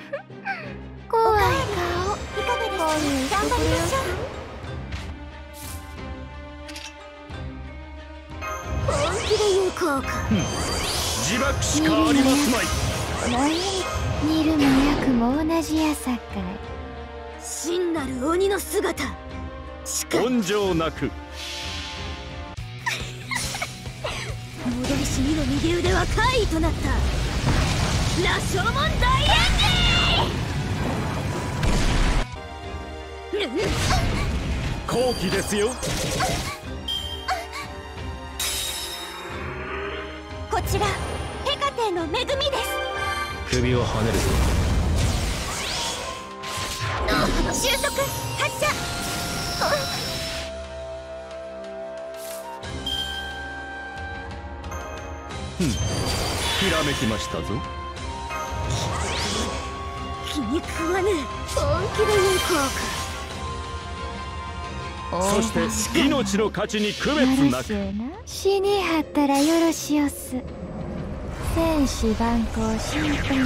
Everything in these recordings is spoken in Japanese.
怖い顔。 いかがですか？頑張りましょう。本気で言う効果。 自爆しかありますまい。 何見るも役も同じやさかい。 真なる鬼の姿。しか根性なく。 戻りし2の右腕は怪異となった羅生門大演技。 好機ですよ。 こちらヘカテの恵みです。 首をはねるぞ。 収束発射。 ひらめきましたぞ。 気に食わぬ本気で言う効果。 そして命の価値に区別なく。 死にはったらよろしおす。戦士万行心配する。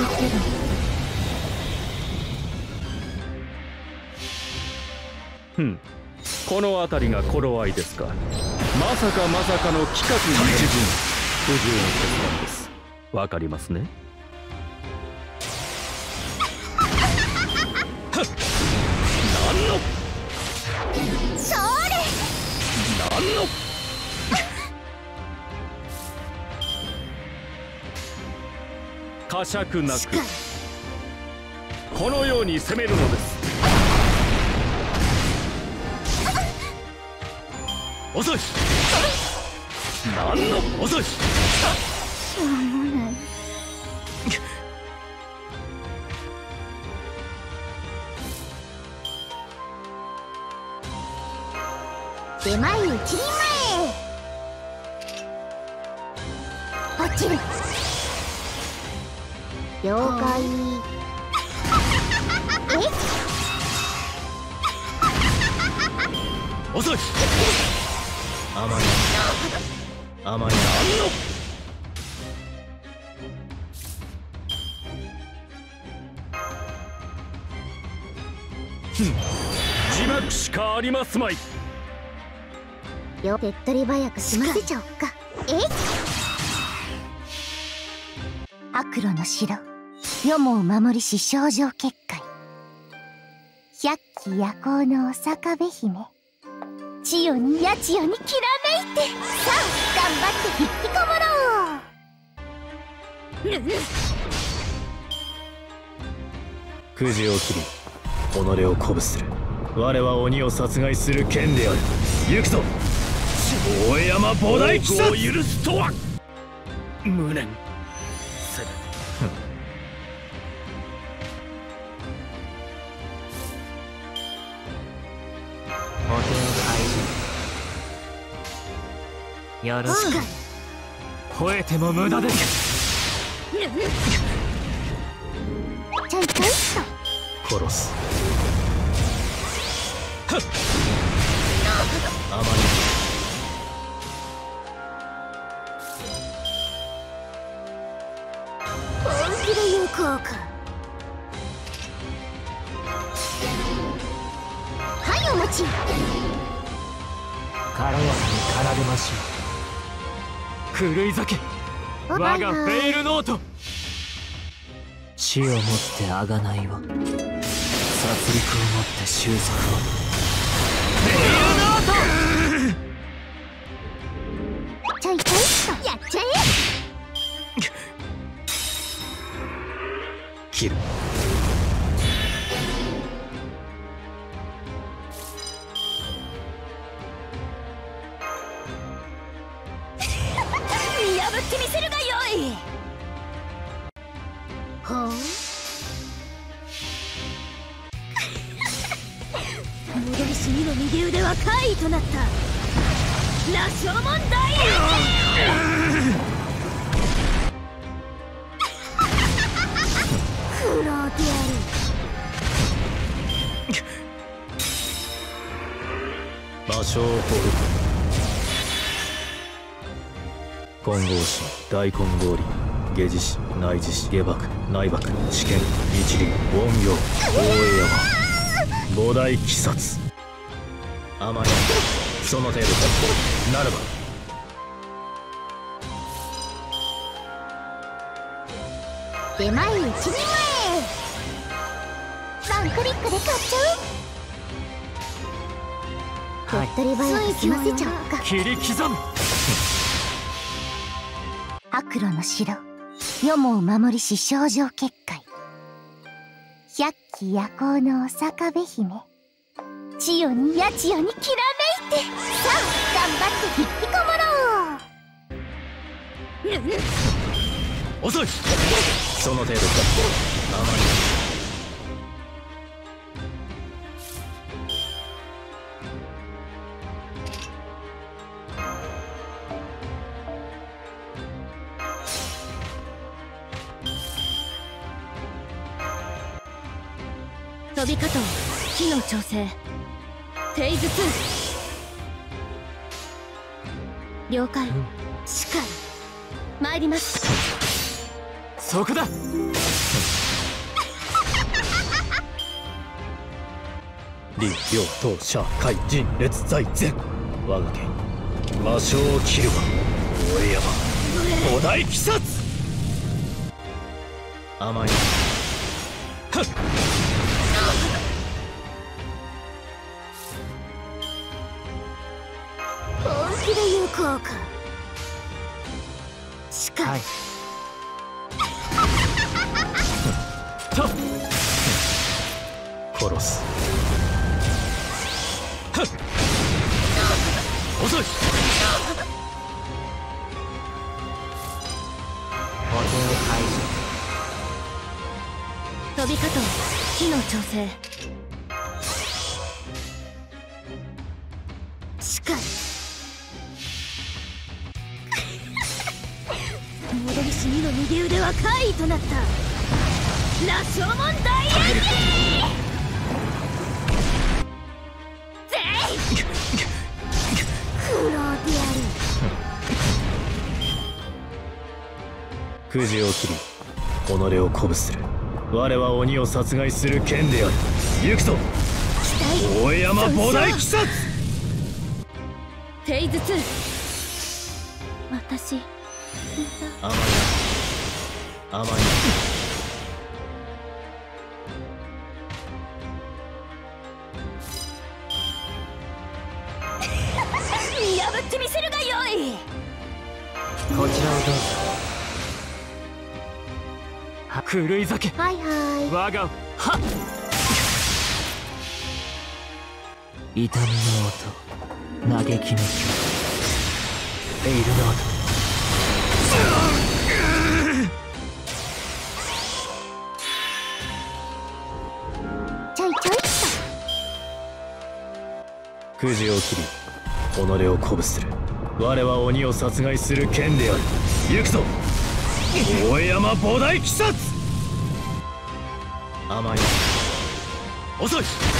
この辺りが頃合いですか。まさかの企画の一陣。不自由な決断です。わかりますね。何のそれ何の呵責なくこのように攻めるのです。遅い。何の遅い。 しょうもない。 出前一人前。落ちる。了解。 遅い。あまりあまり自爆しかありますまい。 よ手っ取り早く済ませちゃおっか。悪路の城世も守りし少女結界。百鬼夜行のお坂部姫。千代に八千代にきらめいて。さあ頑張って引きこもろう。 くじを切り己を鼓舞する。我は鬼を殺害する剣である。行くぞ大江山菩提鬼殺を許すとは。無念。せめてお手を拝見よろしく。吠えても無駄です。 ちょいちょいっと殺す。あまり本気で言う効果。はいお待ち。 軽やかに奏でましょう。狂い酒我がフェイルノート。死をもって贖いを、殺戮をもって収束を。フェイルノート。 ちょいちょいっとやっちゃえ。 切る。 見破ってみせるがよい。ほう戻りし2の右腕は怪異となった羅生門大演技。苦労である。 場所を掘る。金剛神大金剛輪下地師、内地師、下幕、内幕、試験、一輪、怨霊、大江山、菩提鬼殺。甘い、その程度か。ならば出前一人前、ワンクリックで買っちゃう。手っ取り早く済ませちゃおうか。 切り刻む。 悪路の城、世も守りし少女結界。百鬼夜行のお坂部姫、千代に八千代にきらめいて、さあ頑張って引きこもろう。 遅い。その程度か。甘い。 飛び方機能調整フェーズ2。了解。しかり参ります。 そこだ。 李陽東社会人列在前。我が剣魔性を切るわ。大江山、菩提鬼殺。甘い。はっ。 本気で行こうか。 しかり、 はい。と殺す。はっ。遅い。 補填解除。 飛び方機能調整。しかり戻りし2の右腕は怪異となった。羅生門大炎帝。ぜい苦労である。 くじを切り己を鼓舞する。我は鬼を殺害する剣である。行くぞ大江山菩提鬼殺。 フェーズ2。私甘い甘い。 見破ってみせるがよい。 こちらをどうぞ。は狂い酒。 はいはい。 我がはっ。痛みの音、嘆きの声、フェイルの音。 ちょいちょいっくじを切り己を鼓舞する。我は鬼を殺害する剣である。行くぞ大江山菩提鬼殺。甘い。遅い。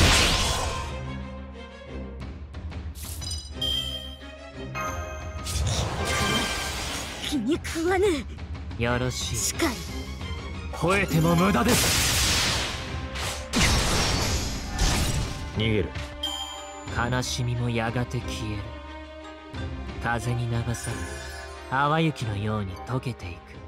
気に食わぬ。 よろしい。 しかり吠えても無駄です。 逃げる。 悲しみもやがて消える。風に流され淡雪のように溶けていく。